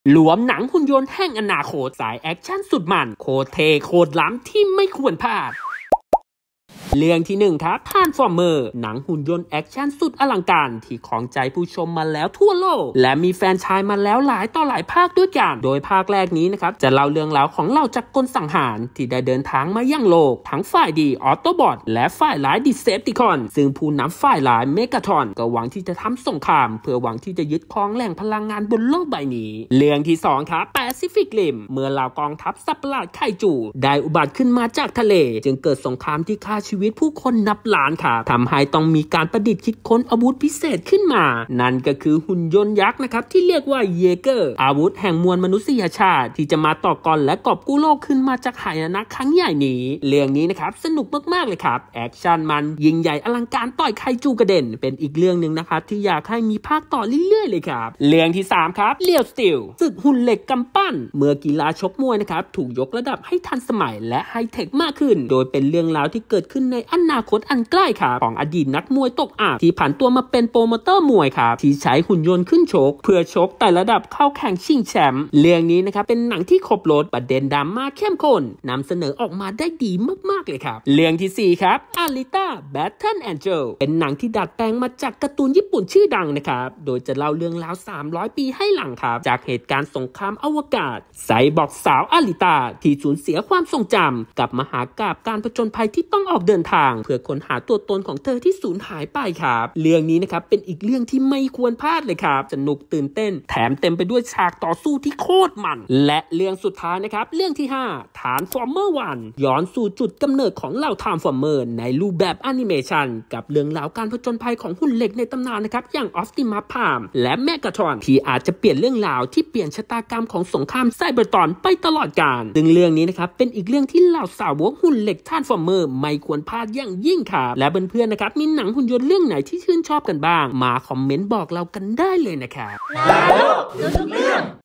รวมหนังหุ่นยนต์แห่งอนาคตสายแอคชั่นสุดมันโคตรเท่โคตรล้ำที่ไม่ควรพลาดเรื่องที่1ครับทรานส์ฟอร์เมอร์หนังหุ่นยนต์แอคชั่นสุดอลังการที่ของใจผู้ชมมาแล้วทั่วโลกและมีแฟนชายมาแล้วหลายต่อหลายภาคด้วยกันโดยภาคแรกนี้นะครับจะเล่าเรื่องราวของเหล่าจักรกลสังหารที่ได้เดินทางมายังโลกทั้งฝ่ายดีออโตบอทและฝ่ายร้ายดิเซปติคอนซึ่งผู้นำฝ่ายร้ายเมกาทรอนก็หวังที่จะทำสงครามเพื่อหวังที่จะยึดครองแหล่งพลังงานบนโลกใบนี้เรื่องที่2ครับแปซิฟิกริมเมื่อเหล่ากองทัพสัตว์ประหลาดไคจูได้อุบัติขึ้นมาจากทะเลจึงเกิดสงครามที่ฆ่าชีวิตผู้คนนับล้านครับทำให้ต้องมีการประดิษฐ์คิดค้นอาวุธพิเศษขึ้นมานั่นก็คือหุ่นยนต์ยักษ์นะครับที่เรียกว่าเยเกอร์อาวุธแห่งมวลมนุษยชาติที่จะมาต่อกรและกอบกู้โลกขึ้นมาจากหายนะครั้งใหญ่นี้เรื่องนี้นะครับสนุกมากๆเลยครับแอคชั่นมันยิ่งใหญ่อลังการต่อยไคจูกระเด็นเป็นอีกเรื่องนึงนะครับที่อยากให้มีภาคต่อเรื่อยๆเลยครับเรื่องที่3ครับเลียวสตีลศึกหุ่นเหล็กกำปั้นเมื่อกีฬาชกมวยนะครับถูกยกระดับให้ทันสมัยและไฮเทคมากขึ้นโดยเป็นเรื่องราวที่เกิดขึ้นในอนาคตอันใกล้ครับของอดีตนักมวยตกอับที่ผันตัวมาเป็นโปรโมเตอร์มวยครับที่ใช้หุ่นยนต์ขึ้นชกเพื่อชกแต่ระดับเข้าแข่งชิงแชมป์เรื่องนี้นะครับเป็นหนังที่ครบรสประเด็นดราม่าเข้มข้นนำเสนอออกมาได้ดีมากๆเลยครับเรื่องที่4ครับอาริต้าแบทเทิลแองเจิลเป็นหนังที่ดัดแปลงมาจากการ์ตูนญี่ปุ่นชื่อดังนะครับโดยจะเล่าเรื่องราว300 ปีให้หลังครับจากเหตุการณ์สงครามอวกาศไซบอร์กสาวอาริต้าที่สูญเสียความทรงจำกับมหากาพย์การผจญภัยที่ต้องออกเดินทางเพื่อค้นหาตัวตนของเธอที่สูญหายไปครับเรื่องนี้นะครับเป็นอีกเรื่องที่ไม่ควรพลาดเลยครับสนุกตื่นเต้นแถมเต็มไปด้วยฉากต่อสู้ที่โคตรมันและเรื่องสุดท้ายนะครับเรื่องที่5ฐานฟอร์เมอร์วันย้อนสู่จุดกำเนิดของเหล่าทรานส์ฟอร์เมอร์ในรูปแบบแอนิเมชันกับเรื่องราวการผจญภัยของหุ่นเหล็กในตำนานนะครับอย่างออฟติมัสไพร์มและเมกาทรอนที่อาจจะเปลี่ยนเรื่องราวที่เปลี่ยนชะตากรรมของสงครามไซเบอร์ตรอนไปตลอดกาลซึ่งเรื่องนี้นะครับเป็นอีกเรื่องที่เหล่าสาวกหุ่นเหล็กทรานส์ฟอร์เมอร์ไม่ควรพลาดอย่างยิ่งครับและเพื่อนๆนะครับมีหนังหุ่นยนต์เรื่องไหนที่ชื่นชอบกันบ้างมาคอมเมนต์บอกเรากันได้เลยนะครับ